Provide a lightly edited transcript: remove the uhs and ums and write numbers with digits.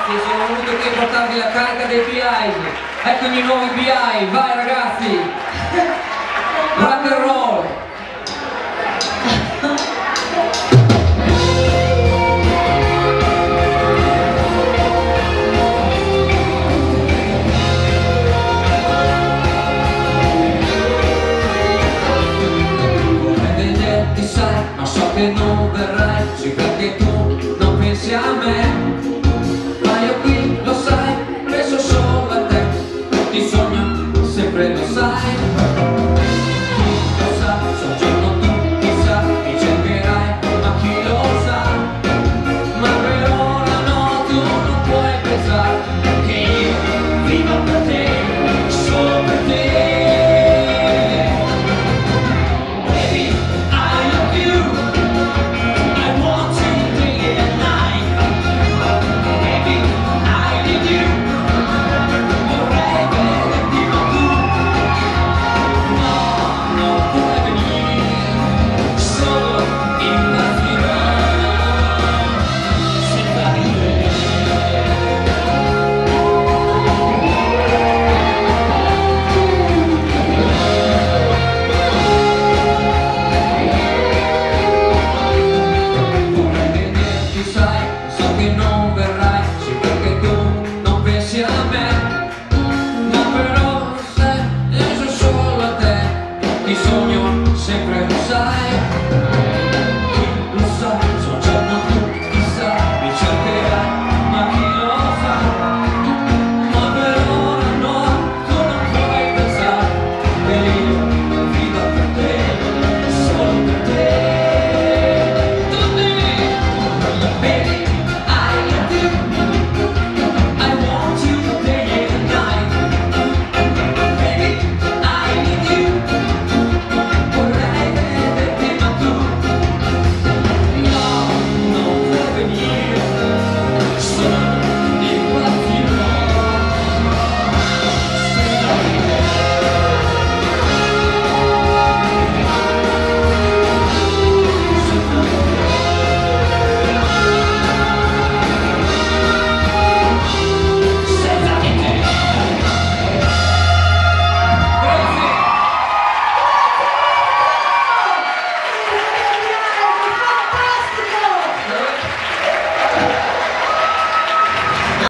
ragazzi, sono venuto qui a portarvi la carica dei BI. Eccomi i nuovi BI, vai ragazzi! Rock and roll! Vorrei vederti, sai, ma so che non verrai, sì perché tu non pensi a me.